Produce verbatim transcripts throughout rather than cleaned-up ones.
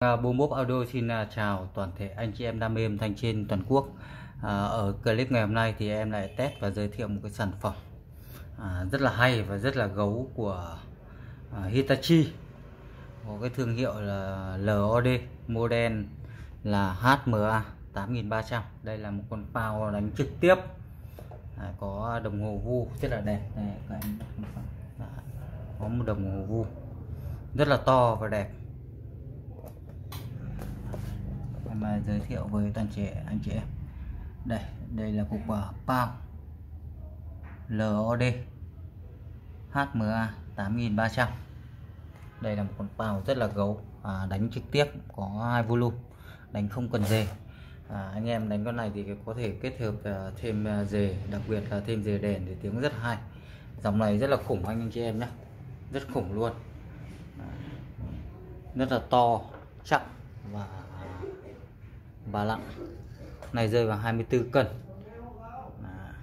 Uh, Boom Bop Audio xin uh, chào toàn thể anh chị em đam mê âm thanh trên toàn quốc. uh, Ở clip ngày hôm nay thì em lại test và giới thiệu một cái sản phẩm uh, rất là hay và rất là gấu của uh, Hitachi, có cái thương hiệu là lờ o đê, model là hát em a tám nghìn ba trăm. Đây là một con phao đánh trực tiếp, à, có đồng hồ vu rất là đẹp này, các anh có một đồng hồ vu rất là to và đẹp. Mà giới thiệu với toàn thể anh chị em, đây đây là cục uh, phao lờ o đê hát em a tám nghìn ba trăm. Đây là một con phao rất là gấu, à, đánh trực tiếp, có hai volume, đánh không cần dề. À, anh em đánh con này thì có thể kết hợp uh, thêm uh, dề, đặc biệt là thêm dề đèn thì tiếng rất hay. Dòng này rất là khủng anh, anh chị em nhé, rất khủng luôn, à, rất là to, chắc và và nặng. Này rơi vào hai mươi tư cân. À,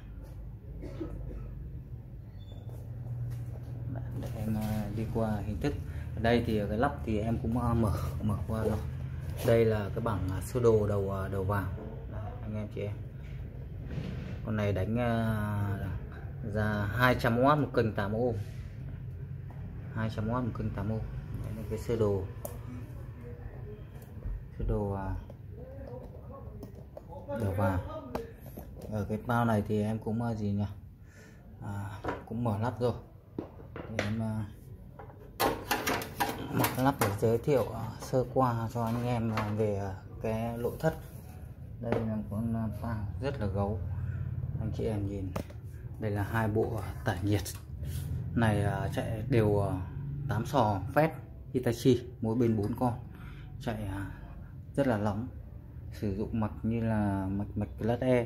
để em uh, đi qua hình thức. Ở đây thì cái lắp thì em cũng uh, mở mở qua rồi. Đây là cái bảng uh, sơ đồ đầu uh, đầu vào. Đấy, anh em chị em, con này đánh uh, ra hai trăm oát một kênh tám ôm, hai trăm oát một kênh tám ôm. Đây là cái sơ đồ sơ đồ uh, đầu vào. Ở cái bao này thì em cũng uh, gì nhỉ, à, cũng mở lắp rồi. Thì em uh, mở lắp để giới thiệu uh, sơ qua cho anh em uh, về uh, cái nội thất. Đây là con uh, phao rất là gấu, anh chị em nhìn. Đây là hai bộ uh, tản nhiệt này, uh, chạy đều uh, tám sò phép Hitachi, mỗi bên bốn con, chạy uh, rất là nóng. Sử dụng mạch như là mạch mạch class E,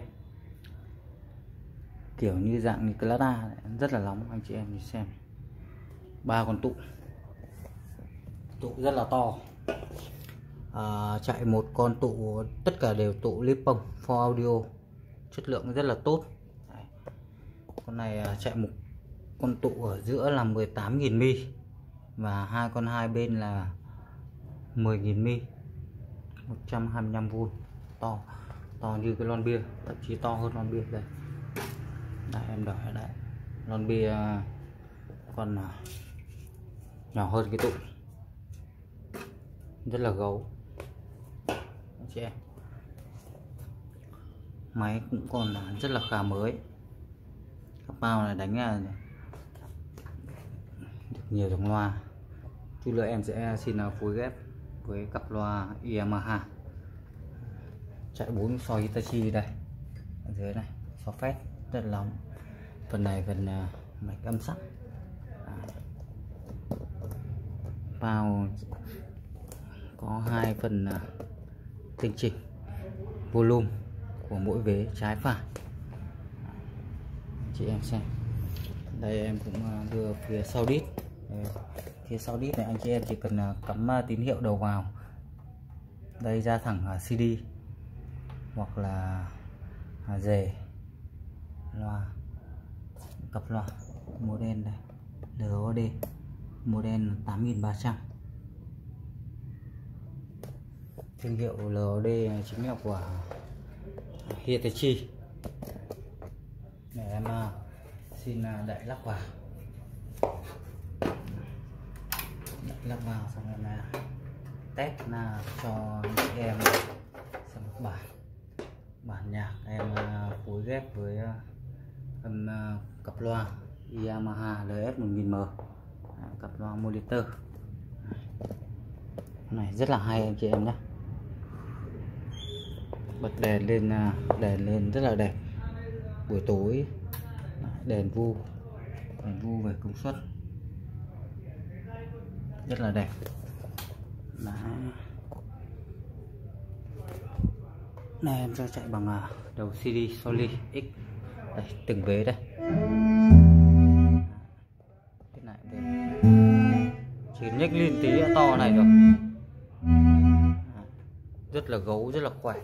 kiểu như dạng như class A, rất là nóng anh chị em nhìn xem. Ba con tụ tụ rất là to, à, chạy một con tụ, tất cả đều tụ Lipong for audio, chất lượng rất là tốt. Đấy. Con này à, chạy một con tụ ở giữa là mười tám nghìn mi và hai con hai bên là mười nghìn mi, một trăm hai mươi lăm vôn, to to như cái lon bia, thậm chí to hơn lon bia. Đây, đây em đợi ở đây, lon bia còn nhỏ hơn cái tụ, rất là gấu anh chị em. Máy cũng còn rất là khá mới, các bao này đánh là được nhiều dòng loa. Chút nữa em sẽ xin phối ghép với cặp loa Yamaha, chạy bốn soi Hitachi. Đây ở dưới này sò phét rất là nóng. Phần này phần uh, mạch âm sắc, à, vào có hai phần uh, tinh chỉnh volume của mỗi vế trái phải, chị em xem. Đây em cũng uh, đưa phía sau đít. Đây, phía sau đít này anh chị em chỉ cần uh, cắm uh, tín hiệu đầu vào đây, ra thẳng uh, xê đê hoặc là uh, dề loa, cặp loa model đây lờ o đê model tám nghìn ba trăm. Thương hiệu lờ o đê chính là của Hitachi. Để em uh, xin uh, đậy lắp vào, đậy lắp vào xong em uh, test là cho anh chị em xem một bản bản nhạc em uh, phối ghép với uh, âm uh, cặp loa Yamaha lờ ét một nghìn em, à, cặp loa monitor. Cái này rất là hay anh chị em nhé. Bật đèn lên, uh, đèn lên rất là đẹp. Buổi tối đèn vu, đèn vu về công suất rất là đẹp. Đấy. Này em cho chạy bằng uh, đầu xê đê Soli X. Đây, từng vế đây. Cái này đây. Chỉ nhếch lên tí đã to này rồi. Rất là gấu, rất là khỏe.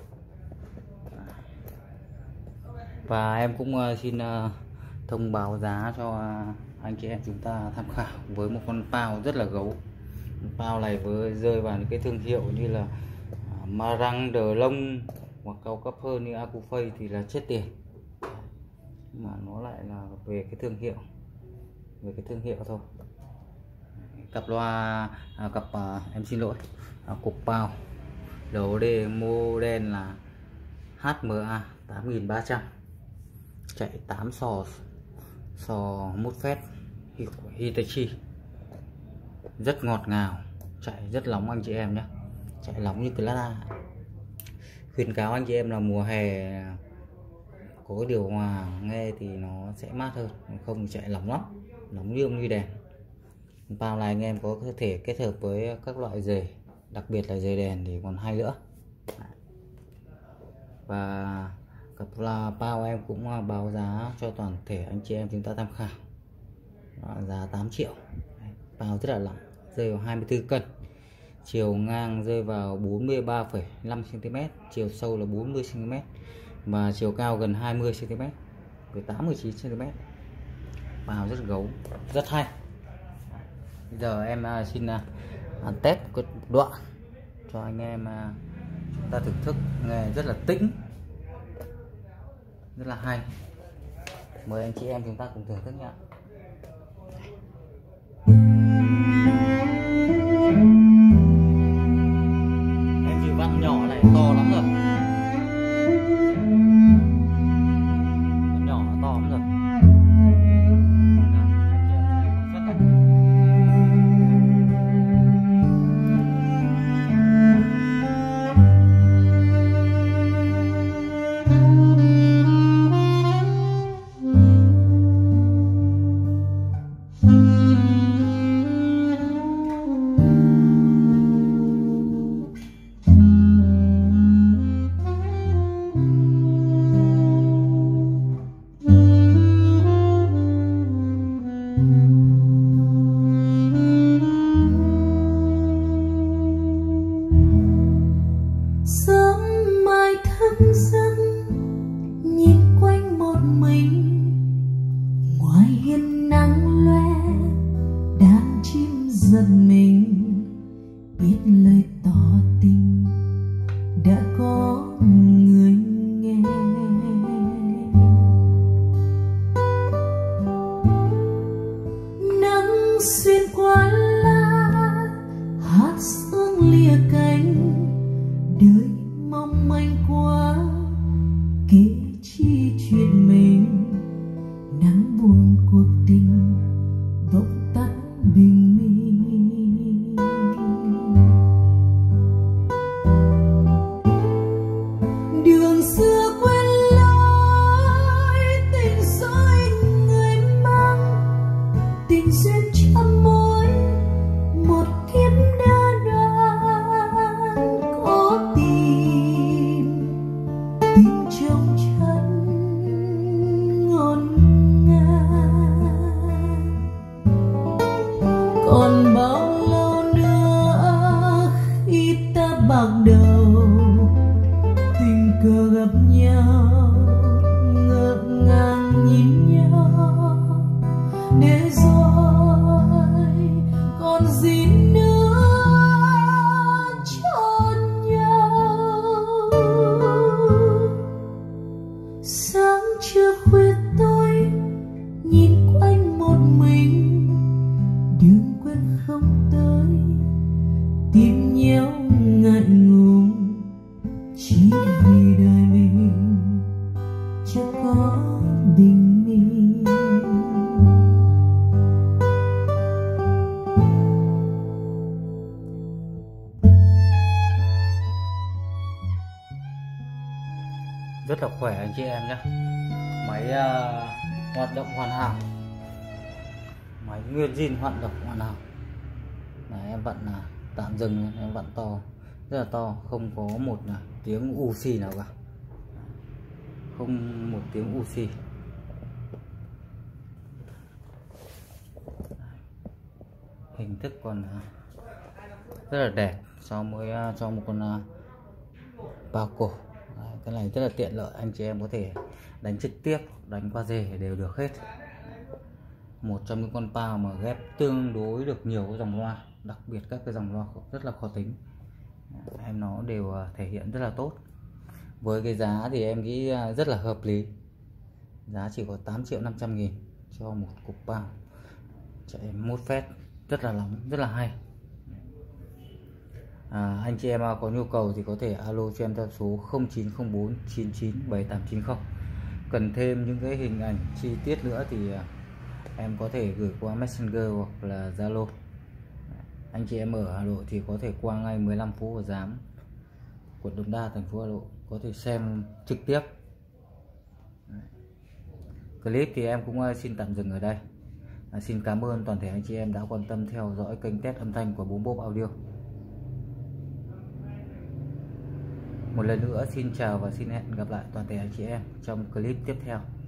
Và em cũng uh, xin uh, thông báo giá cho uh, anh chị em chúng ta tham khảo với một con phao rất là gấu Bao này với rơi vào những cái thương hiệu như là Marang, De Long hoặc cao cấp hơn như Acufay thì là chết tiền, mà nó lại là về cái thương hiệu, về cái thương hiệu thôi. Cặp loa à, cặp à, em xin lỗi à, cục bao đầu đề model là H M A tám nghìn ba trăm, chạy tám sò sò mút phét Hitachi, rất ngọt ngào, chạy rất nóng anh chị em nhé, chạy nóng như Class A. Khuyến cáo anh chị em là mùa hè có điều hòa nghe thì nó sẽ mát hơn, không chạy nóng lắm, nóng như như đèn. Bao này anh em có thể kết hợp với các loại dề, đặc biệt là dề đèn thì còn hay nữa. Và cặp là bao em cũng báo giá cho toàn thể anh chị em chúng ta tham khảo. Đó, giá tám triệu. Bao rất là nặng, rơi vào hai mươi tư cân, chiều ngang rơi vào bốn mươi ba phẩy năm xăng ti mét, chiều sâu là bốn mươi xăng ti mét và chiều cao gần hai mươi xăng ti mét, mười tám mười chín xăng ti mét. Bao rất gấu, rất hay. Bây giờ em xin uh, test một đoạn cho anh em uh, chúng ta thưởng thức, nghe rất là tĩnh, rất là hay. Mời anh chị em chúng ta cùng thưởng thức nhé. Em chịu vặn nhỏ này to lắm rồi, vặn nhỏ to lắm rồi. giật mình biết lời tỏ tình đã có người nghe. Nắng xuyên qua lá hát sương lìa cánh, đời mong manh quá kể chi chuyện mình. Nắng buồn cuộc tình bỗng tắt bình minh. Đường xưa quên lối tình dối người mang, tình duyên trăm mối một kiếp đã đoạn. Có tìm tình trong chân ngổn ngang, còn bao lâu nữa khi ta bạc đầu tình cờ gặp nhau, ngỡ ngàng nhìn nhau để rồi còn gì nữa cho nhau. Sáng trưa khuya tôi nhìn quanh một mình, đường quên không tới, tìm nhau ngại ngùng chỉ vì đời mình chưa có bình minh. Rất là khỏe anh chị em nhé. Máy uh, hoạt động hoàn hảo, máy nguyên zin hoạt động hoàn hảo. Này, em vặn là tạm dừng, em vặn to, rất là to, không có một là tiếng u xì nào cả, không một tiếng u xì. Hình thức còn rất là đẹp so với cho một con bao cổ. Cái này rất là tiện lợi, anh chị em có thể đánh trực tiếp, đánh qua rề đều được hết. Một trong những con bao mà ghép tương đối được nhiều cái dòng loa. đặc biệt các cái dòng loa rất là khó tính, em nó đều thể hiện rất là tốt. Với cái giá thì em nghĩ rất là hợp lý, giá chỉ có tám triệu năm trăm nghìn cho một cục bao chạy một phét rất là nóng, rất là hay. À, anh chị em có nhu cầu thì có thể alo cho em theo số không chín không bốn chín chín bảy tám chín không. Cần thêm những cái hình ảnh chi tiết nữa thì em có thể gửi qua Messenger hoặc là Zalo. Anh chị em ở Hà Nội thì có thể qua ngay mười lăm phố Hồ Giám, quận Đống Đa, thành phố Hà Nội, có thể xem trực tiếp. Clip thì em cũng xin tạm dừng ở đây. À, xin cảm ơn toàn thể anh chị em đã quan tâm theo dõi kênh test âm thanh của Bố Bốp Audio. Một lần nữa xin chào và xin hẹn gặp lại toàn thể anh chị em trong clip tiếp theo.